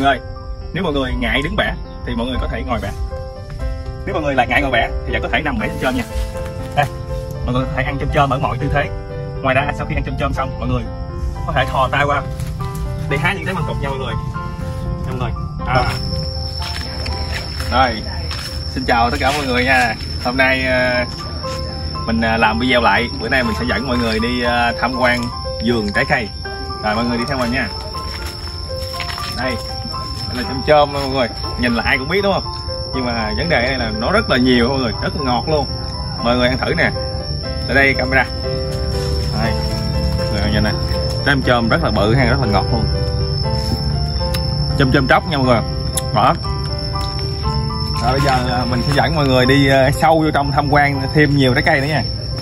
người ơi, nếu mọi người ngại đứng bẻ thì mọi người có thể ngồi bẻ. Nếu mọi người lại ngại ngồi bẻ thì vẫn có thể nằm bẻ chôm chôm nha. Đây, mọi người có thể ăn chôm chôm ở mọi tư thế. Ngoài ra sau khi ăn chôm chôm xong, mọi người có thể thò tay qua để hái những cái măng cụt nha mọi người. Rồi, xin chào tất cả mọi người nha. Hôm nay mình làm video lại. Bữa nay mình sẽ dẫn mọi người đi tham quan vườn trái cây. Rồi mọi người đi theo mình nha. Đây là chôm chôm mọi người, nhìn là ai cũng biết đúng không? Nhưng mà vấn đề đây là nó rất là nhiều mọi người, rất là ngọt luôn. Mọi người ăn thử nè. Ở đây camera. Đây, mọi người nhìn nè, chôm chôm rất là bự ha, rất là ngọt luôn. Chôm chôm tróc nha mọi người. Đó. Rồi bây giờ mình sẽ dẫn mọi người đi sâu vô trong tham quan thêm nhiều trái cây nữa nha.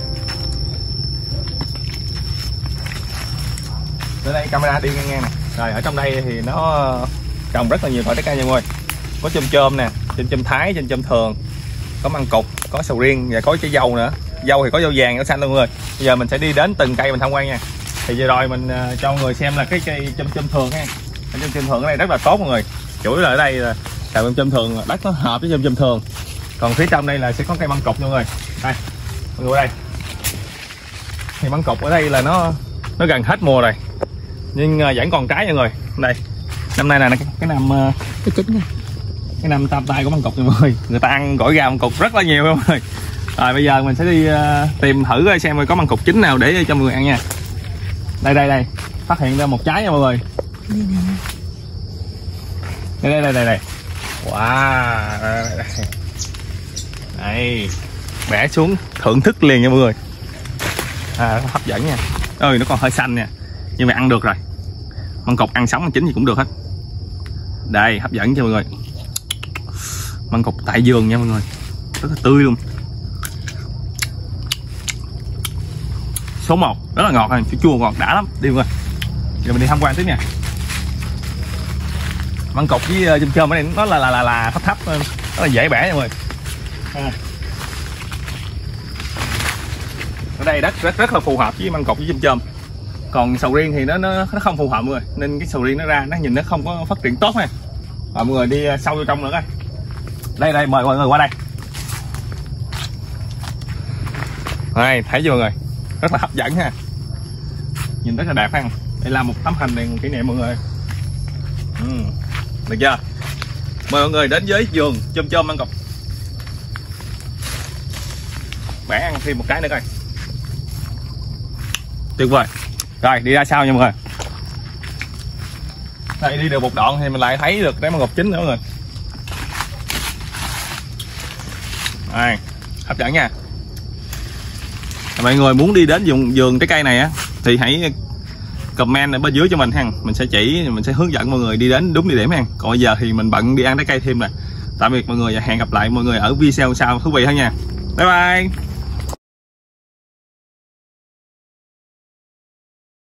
Ở đây camera đi ngang ngang nè. Rồi ở trong đây thì nó trồng rất là nhiều loại trái cây nha mọi người. Có chôm chôm nè, chôm chôm thái, chôm chôm thường, có măng cụt, có sầu riêng và có trái dâu nữa. Dâu thì có dâu vàng, dâu xanh luôn mọi người. Bây giờ mình sẽ đi đến từng cây mình tham quan nha. Thì vừa rồi mình cho mọi người xem là cái cây chôm chôm thường ha. Chôm chôm thường ở đây rất là tốt mọi người. Chủ yếu là ở đây là chôm chôm thường, đất nó hợp với chôm chôm thường. Còn phía trong đây là sẽ có cây măng cụt nha mọi người. Đây, mọi người đây. Thì măng cụt ở đây là nó gần hết mùa rồi, nhưng vẫn còn trái nha mọi người. Đây, năm nay là cái năm cái chín, cái năm tam tai của măng cụt nha mọi người. Người ta ăn gỏi gà măng cụt rất là nhiều mọi người. Rồi bây giờ mình sẽ đi tìm thử coi xem có măng cụt chín nào để cho mọi người ăn nha. Đây, phát hiện ra một trái nha mọi người. Đây. Wow, đây, bẻ xuống thưởng thức liền nha mọi người. Hấp dẫn nha. Ơi, nó còn hơi xanh nha, nhưng mà ăn được rồi. Măng cụt ăn sống ăn chín gì cũng được hết. Đây, hấp dẫn cho mọi người. Măng cụt tại vườn nha mọi người, rất là tươi luôn. Số 1 rất là ngọt, chua ngọt đã lắm. Đi mọi người, giờ mình đi tham quan tiếp nha. Măng cụt với chôm chôm ở đây nó là thấp rất là dễ bẻ nha mọi người. Ở đây đất rất là phù hợp với măng cụt với chôm chôm. Còn sầu riêng thì nó không phù hợp mọi người, nên cái sầu riêng nó ra nó nhìn nó không có phát triển tốt ha. Rồi mọi người đi sâu vô trong nữa coi. Đây mời mọi người qua đây. Đây, thấy chưa mọi người, rất là hấp dẫn ha, nhìn rất là đẹp ha. Đây là một tấm hình này kỷ niệm mọi người. Được chưa? Mời mọi người đến với vườn chôm chôm măng cụt. Bẻ ăn thêm một cái nữa coi. Tuyệt vời. Rồi đi ra sau nha mọi người. Đây đi được một đoạn thì mình lại thấy được cái măng cụt chín nữa mọi người. Đây, hấp dẫn nha. Mọi người muốn đi đến vườn trái cây này á thì hãy comment ở bên dưới cho mình ha. Mình sẽ hướng dẫn mọi người đi đến đúng địa điểm ha. Còn bây giờ thì mình bận đi ăn trái cây thêm nè. Tạm biệt mọi người và hẹn gặp lại mọi người ở video sau thú vị hơn nha. Bye bye.